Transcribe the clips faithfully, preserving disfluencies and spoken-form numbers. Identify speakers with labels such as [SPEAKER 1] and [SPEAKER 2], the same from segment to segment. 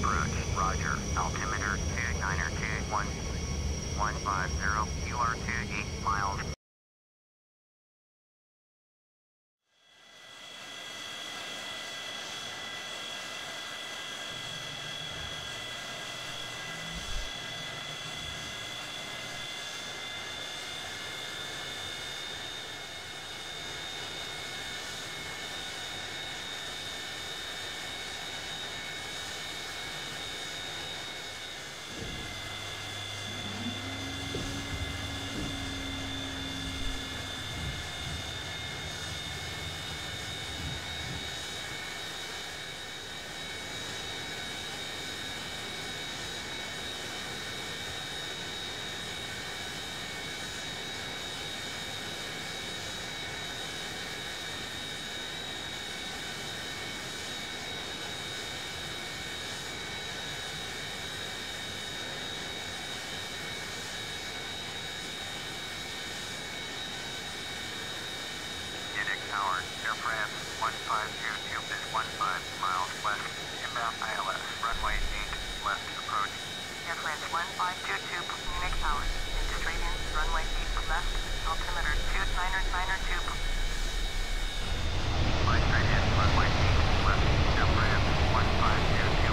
[SPEAKER 1] approach. Roger. Altimeter two niner two one one five zero. You are two eight miles. Tower, Air France one five two two is fifteen miles west, inbound I L S, runway eight, left approach. Air France one five two two, Munich Tower, and straight in, runway eight, left, altimeter two niner niner two. Fly straight in, runway eight, left, Air France one five two two.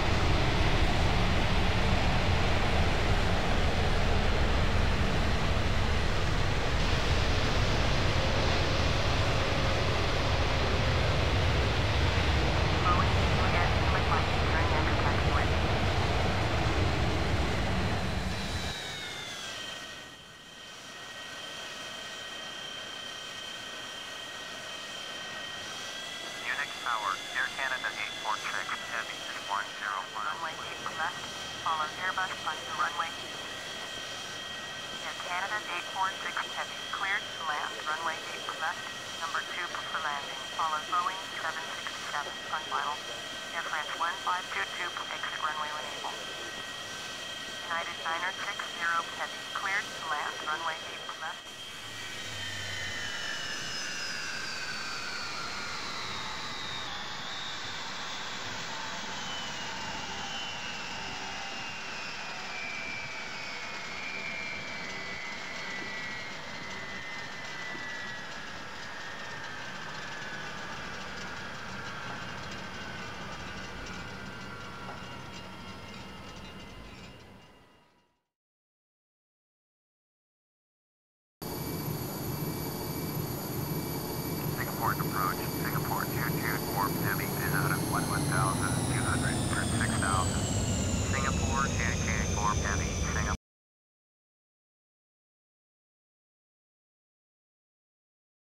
[SPEAKER 1] Tower, Air Canada eight four six, heavy is one zero one. Runway eight left, follow Airbus on the runway. Air Canada eight four six, heavy, cleared to land, runway eight left, number two for landing, follow Boeing seven six seven on final. Air France one five two two, exit runway when able. United niner six zero, heavy, cleared to land, runway eight left. Approach, Singapore two two four, heavy.